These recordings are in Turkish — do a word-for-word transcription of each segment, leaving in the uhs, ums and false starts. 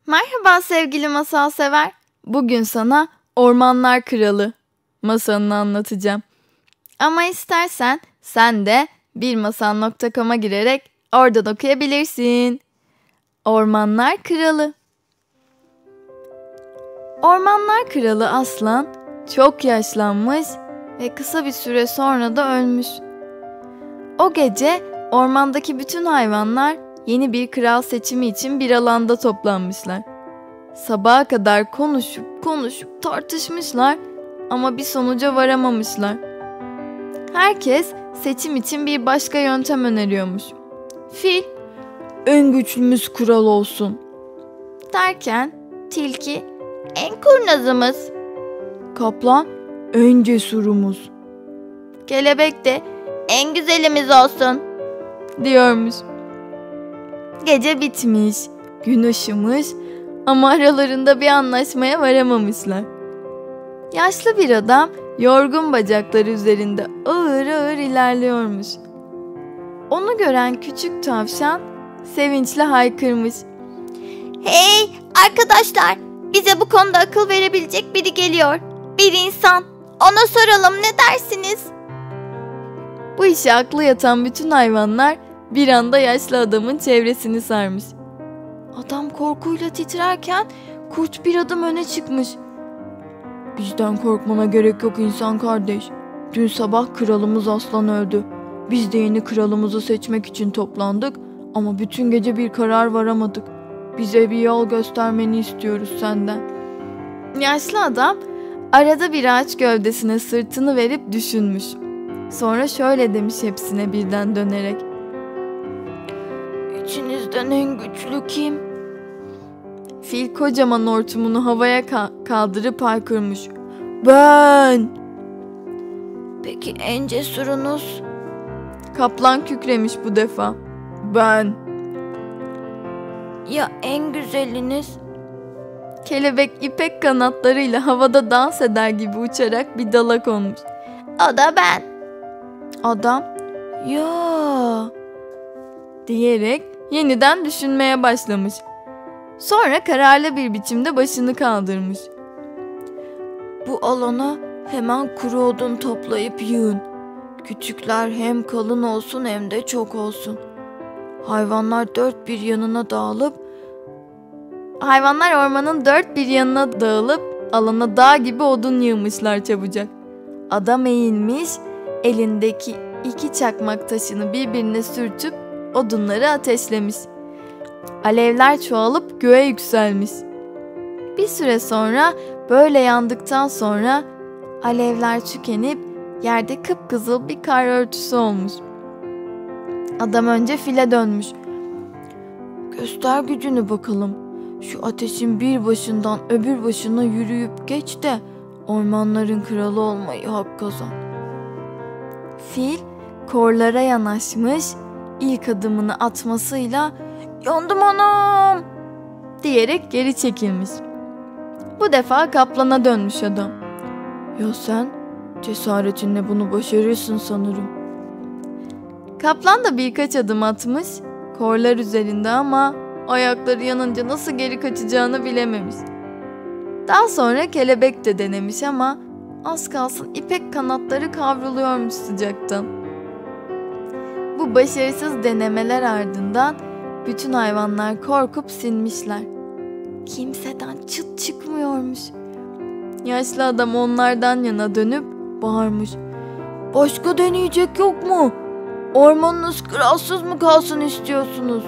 Merhaba sevgili masal sever. Bugün sana Ormanlar Kralı masalını anlatacağım. Ama istersen sen de bir masal nokta com'a girerek oradan okuyabilirsin. Ormanlar Kralı. Ormanlar Kralı Aslan çok yaşlanmış ve kısa bir süre sonra da ölmüş. O gece ormandaki bütün hayvanlar yeni bir kral seçimi için bir alanda toplanmışlar. Sabaha kadar konuşup konuşup tartışmışlar ama bir sonuca varamamışlar. Herkes seçim için bir başka yöntem öneriyormuş. Fil, en güçlümüz kral olsun derken tilki, en kurnazımız. Kaplan, en cesurumuz. Kelebek de en güzelimiz olsun diyormuş. Gece bitmiş, gün ışımış ama aralarında bir anlaşmaya varamamışlar. Yaşlı bir adam yorgun bacakları üzerinde ağır ağır ilerliyormuş. Onu gören küçük tavşan sevinçle haykırmış. Hey arkadaşlar, bize bu konuda akıl verebilecek biri geliyor. Bir insan. Ona soralım, ne dersiniz? Bu işe aklı yatan bütün hayvanlar bir anda yaşlı adamın çevresini sarmış. Adam korkuyla titrerken kurt bir adım öne çıkmış. Bizden korkmana gerek yok insan kardeş. Dün sabah kralımız Aslan öldü. Biz de yeni kralımızı seçmek için toplandık ama bütün gece bir karar varamadık. Bize bir yol göstermeni istiyoruz senden. Yaşlı adam arada bir ağaç gövdesine sırtını verip düşünmüş. Sonra şöyle demiş hepsine birden dönerek. İçinizden en güçlü kim? Fil kocaman hortumunu havaya ka- kaldırıp haykırmış. Ben! Peki en cesurunuz? Kaplan kükremiş bu defa. Ben! Ya en güzeliniz? Kelebek ipek kanatlarıyla havada dans eder gibi uçarak bir dala konmuş. O da ben. Adam, ya diyerek yeniden düşünmeye başlamış. Sonra kararlı bir biçimde başını kaldırmış. Bu alana hemen kuru odun toplayıp yığın. Küçükler hem kalın olsun hem de çok olsun. Hayvanlar dört bir yanına dağılıp Hayvanlar ormanın dört bir yanına dağılıp alana dağ gibi odun yığmışlar çabucak. Adam eğilmiş, elindeki iki çakmak taşını birbirine sürtüp odunları ateşlemiş. Alevler çoğalıp göğe yükselmiş. Bir süre sonra böyle yandıktan sonra alevler tükenip yerde kıpkızıl bir kar örtüsü olmuş. Adam önce file dönmüş. Göster gücünü bakalım. Şu ateşin bir başından öbür başına yürüyüp geç de ormanların kralı olmayı hak kazan. Fil korlara yanaşmış, ilk adımını atmasıyla yandım anam diyerek geri çekilmiş. Bu defa kaplana dönmüş adam. Ya sen cesaretinle bunu başarırsın sanırım. Kaplan da birkaç adım atmış korlar üzerinde ama ayakları yanınca nasıl geri kaçacağını bilememiş. Daha sonra kelebek de denemiş ama az kalsın ipek kanatları kavruluyormuş sıcaktan. Bu başarısız denemeler ardından bütün hayvanlar korkup sinmişler. Kimseden çıt çıkmıyormuş. Yaşlı adam onlardan yana dönüp bağırmış. Başka deneyecek yok mu? Ormanınız kralsız mı kalsın istiyorsunuz?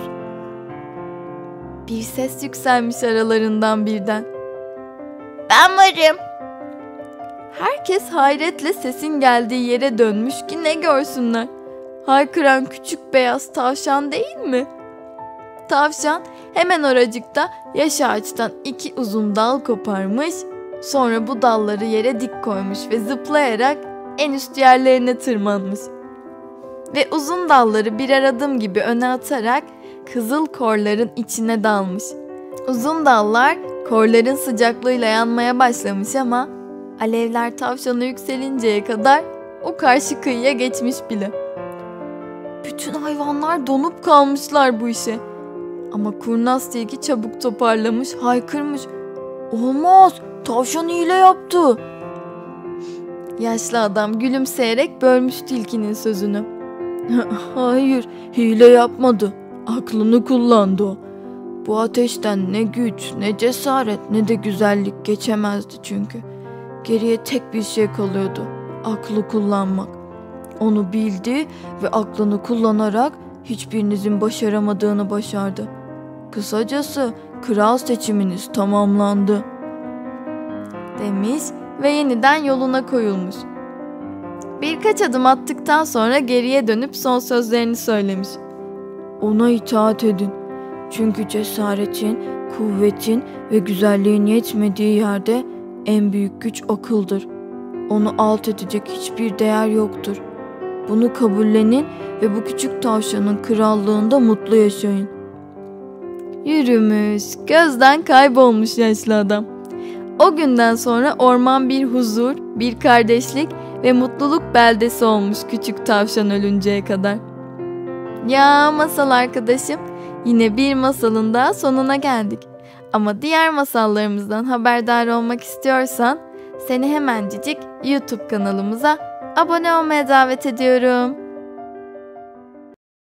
Bir ses yükselmiş aralarından birden. Ben varım. Herkes hayretle sesin geldiği yere dönmüş ki ne görsünler. Haykıran küçük beyaz tavşan değil mi? Tavşan hemen oracıkta yaş ağaçtan iki uzun dal koparmış, sonra bu dalları yere dik koymuş ve zıplayarak en üst yerlerine tırmanmış. Ve uzun dalları birer adım gibi öne atarak kızıl korların içine dalmış. Uzun dallar korların sıcaklığıyla yanmaya başlamış ama alevler tavşana yükselinceye kadar o karşı kıyıya geçmiş bile. Bütün hayvanlar donup kalmışlar bu işe. Ama kurnaz tilki çabuk toparlamış, haykırmış. Olmaz, tavşan hile yaptı. Yaşlı adam gülümseyerek bölmüş tilkinin sözünü. Hayır, hile yapmadı. Aklını kullandı o. Bu ateşten ne güç, ne cesaret, ne de güzellik geçemezdi çünkü. Geriye tek bir şey kalıyordu. Aklı kullanmak. Onu bildi ve aklını kullanarak hiçbirinizin başaramadığını başardı. Kısacası kral seçiminiz tamamlandı. Demiş ve yeniden yoluna koyulmuş. Birkaç adım attıktan sonra geriye dönüp son sözlerini söylemiş. Ona itaat edin. Çünkü cesaretin, kuvvetin ve güzelliğin yetmediği yerde en büyük güç akıldır. Onu alt edecek hiçbir değer yoktur. Bunu kabullenin ve bu küçük tavşanın krallığında mutlu yaşayın. Yürümüş, gözden kaybolmuş yaşlı adam. O günden sonra orman bir huzur, bir kardeşlik ve mutluluk beldesi olmuş küçük tavşan ölünceye kadar. Ya masal arkadaşım, yine bir masalın daha sonuna geldik. Ama diğer masallarımızdan haberdar olmak istiyorsan seni hemencik YouTube kanalımıza abone olmaya davet ediyorum.